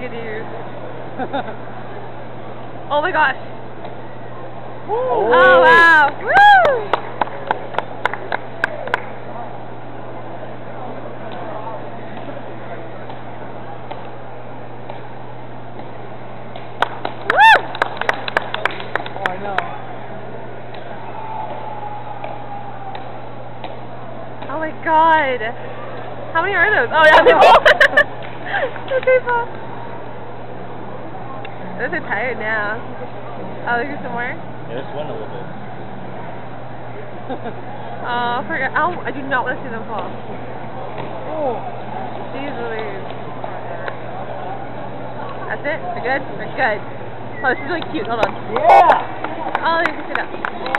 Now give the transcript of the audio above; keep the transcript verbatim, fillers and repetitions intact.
Chickadies. Oh my gosh. Oh, oh wow. Woo! Woo! Oh, I know. Oh my god. How many are those? Oh yeah, people. The people. They're so tired now. Oh, there's some more? Yeah, just went a little bit. Oh, I forgot. Oh, I do not want to see them fall. Oh. Jeez Louise. That's it? We're good? We're good. Oh, this is really cute. Hold on. Yeah! Oh, let me pick it up.